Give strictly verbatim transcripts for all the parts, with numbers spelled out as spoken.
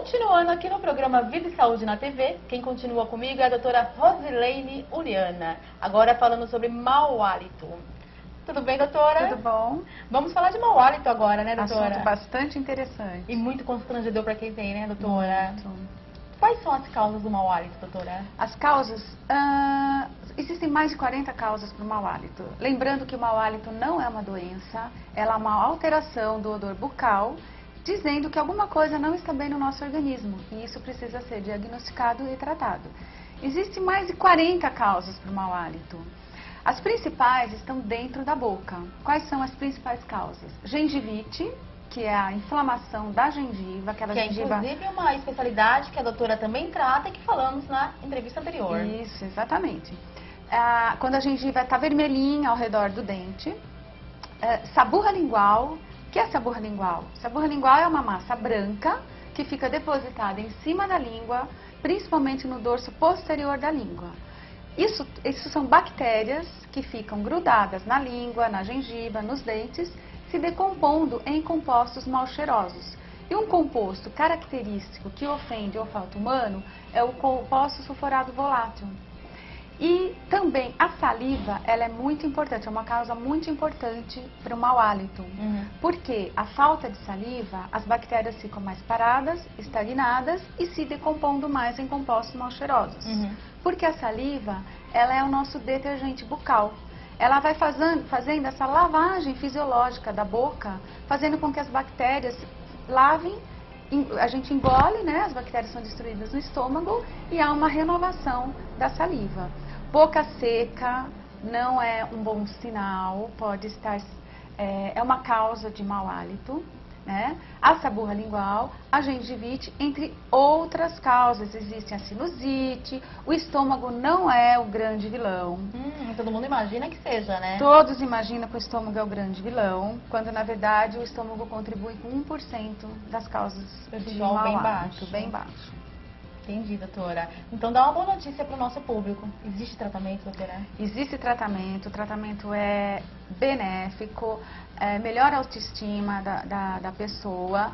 Continuando aqui no programa Vida e Saúde na T V, quem continua comigo é a doutora Rosileine Uliana, agora falando sobre mau hálito. Tudo bem, doutora? Tudo bom. Vamos falar de mau hálito agora, né, doutora? Assunto bastante interessante. E muito constrangedor para quem tem, né, doutora? Muito. Quais são as causas do mau hálito, doutora? As causas, ah, existem mais de quarenta causas para o mau hálito. Lembrando que o mau hálito não é uma doença, ela é uma alteração do odor bucal, dizendo que alguma coisa não está bem no nosso organismo e isso precisa ser diagnosticado e tratado. Existem mais de quarenta causas para o mau hálito. As principais estão dentro da boca. Quais são as principais causas? Gengivite, que é a inflamação da gengiva, aquela que gengiva... é inclusive uma especialidade que a doutora também trata e que falamos na entrevista anterior. Isso, exatamente. Ah, quando a gengiva está vermelhinha ao redor do dente. Ah, saburra lingual. O que é saburra lingual? Saburra lingual é uma massa branca que fica depositada em cima da língua, principalmente no dorso posterior da língua. Isso, isso são bactérias que ficam grudadas na língua, na gengiva, nos dentes, se decompondo em compostos mal cheirosos. E um composto característico que ofende o olfato humano é o composto sulfurato volátil. E também a saliva, ela é muito importante, é uma causa muito importante para o mau hálito. Uhum. Porque a falta de saliva, as bactérias ficam mais paradas, estagnadas e se decompondo mais em compostos mal cheirosos. Uhum. Porque a saliva, ela é o nosso detergente bucal. Ela vai fazendo, fazendo essa lavagem fisiológica da boca, fazendo com que as bactérias lavem. A gente engole, né? As bactérias são destruídas no estômago e há uma renovação da saliva. Boca seca não é um bom sinal, pode estar, é, é uma causa de mau hálito, né? A saburra lingual, a gengivite, entre outras causas. Existem a sinusite, o estômago não é o grande vilão. Hum, todo mundo imagina que seja, né? Todos imaginam que o estômago é o grande vilão, quando na verdade o estômago contribui com um por cento das causas de mau bem hálito, baixo. bem baixo. Entendi, doutora. Então dá uma boa notícia para o nosso público. Existe tratamento, doutora? Existe tratamento, o tratamento é benéfico, é, melhora a autoestima da, da, da pessoa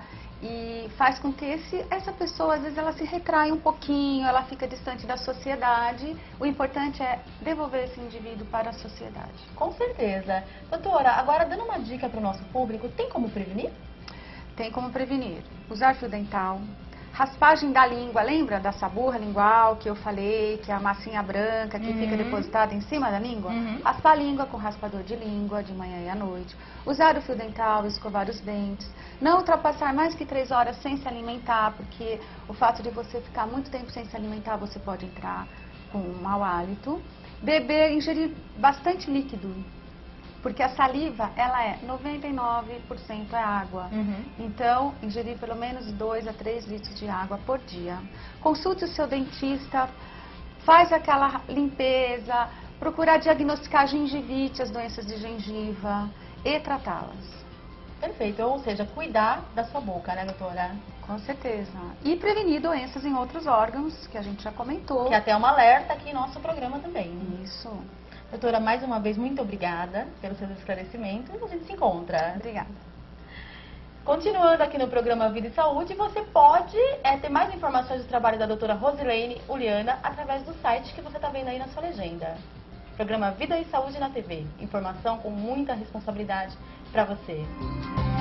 e faz com que esse, essa pessoa, às vezes, ela se retrai um pouquinho, ela fica distante da sociedade. O importante é devolver esse indivíduo para a sociedade. Com certeza. Doutora, agora dando uma dica para o nosso público, tem como prevenir? Tem como prevenir. Usar fio dental. Raspagem da língua, lembra da saburra lingual que eu falei, que é a massinha branca que uhum. fica depositada em cima da língua? Uhum. Raspar a língua com raspador de língua, de manhã e à noite. Usar o fio dental, escovar os dentes. Não ultrapassar mais que três horas sem se alimentar, porque o fato de você ficar muito tempo sem se alimentar, você pode entrar com um mau hálito. Beber, ingerir bastante líquido. Porque a saliva, ela é noventa e nove por cento é água. Uhum. Então, ingerir pelo menos dois a três litros de água por dia. Consulte o seu dentista, faz aquela limpeza, procurar diagnosticar a gengivite, as doenças de gengiva e tratá-las. Perfeito, ou seja, cuidar da sua boca, né, doutora? Com certeza. E prevenir doenças em outros órgãos, que a gente já comentou. Que até é um alerta aqui em nosso programa também. Isso. Doutora, mais uma vez, muito obrigada pelos seus esclarecimentos e a gente se encontra. Obrigada. Continuando aqui no programa Vida e Saúde, você pode é, ter mais informações do trabalho da doutora Rosileine Uliana através do site que você está vendo aí na sua legenda. Programa Vida e Saúde na T V. Informação com muita responsabilidade para você.